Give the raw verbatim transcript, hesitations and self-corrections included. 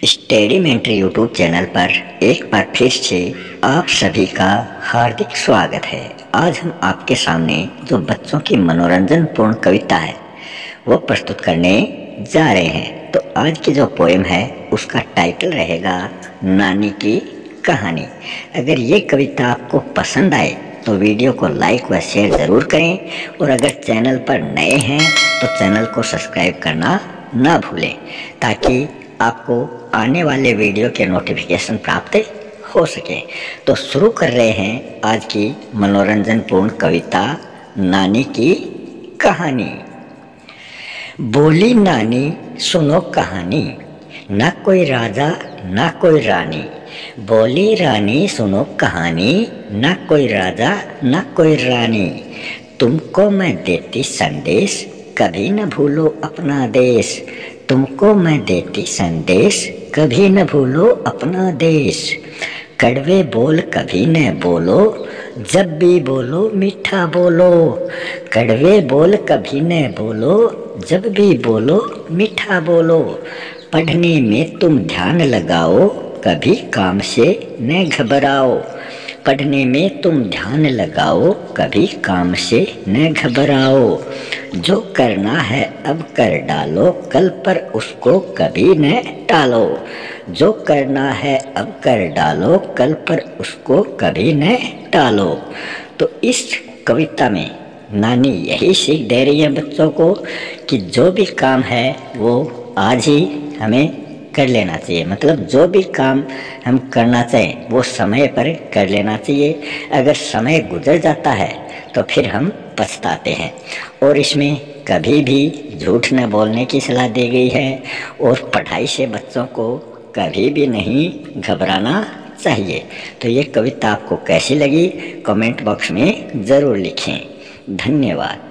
स्टडीमेंट्री YouTube channel पर एक बार फिर से आप सभी का हार्दिक स्वागत है। आज हम आपके सामने जो बच्चों की मनोरंजनपूर्ण कविता है वो प्रस्तुत करने जा रहे हैं। तो आज की जो पोएम है उसका टाइटल रहेगा नानी की कहानी। अगर ये कविता आपको पसंद आए तो वीडियो को लाइक व शेयर ज़रूर करें, और अगर चैनल पर नए हैं तो चैनल को सब्सक्राइब करना ना भूलें, ताकि आपको आने वाले वीडियो के नोटिफिकेशन प्राप्त हो सके। तो शुरू कर रहे हैं आज की मनोरंजनपूर्ण कविता नानी की कहानी। बोली नानी सुनो कहानी, ना कोई राजा ना कोई रानी। बोली रानी सुनो कहानी, ना कोई राजा ना कोई रानी। तुमको मैं देती संदेश, कभी न भूलो अपना देश। तुमको मैं देती संदेश, कभी न भूलो अपना देश। कड़वे बोल कभी न बोलो, जब भी बोलो मीठा बोलो। कड़वे बोल कभी न बोलो, जब भी बोलो मीठा बोलो। पढ़ने में तुम ध्यान लगाओ, कभी काम से न घबराओ। पढ़ने में तुम ध्यान लगाओ, कभी काम से न घबराओ। जो करना है अब कर डालो, कल पर उसको कभी न टालो। जो करना है अब कर डालो, कल पर उसको कभी न टालो। तो इस कविता में नानी यही सीख दे रही है बच्चों को कि जो भी काम है वो आज ही हमें कर लेना चाहिए। मतलब जो भी काम हम करना चाहें वो समय पर कर लेना चाहिए। अगर समय गुजर जाता है तो फिर हम पछताते हैं। और इसमें कभी भी झूठ न बोलने की सलाह दी गई है, और पढ़ाई से बच्चों को कभी भी नहीं घबराना चाहिए। तो ये कविता आपको कैसी लगी कमेंट बॉक्स में ज़रूर लिखें। धन्यवाद।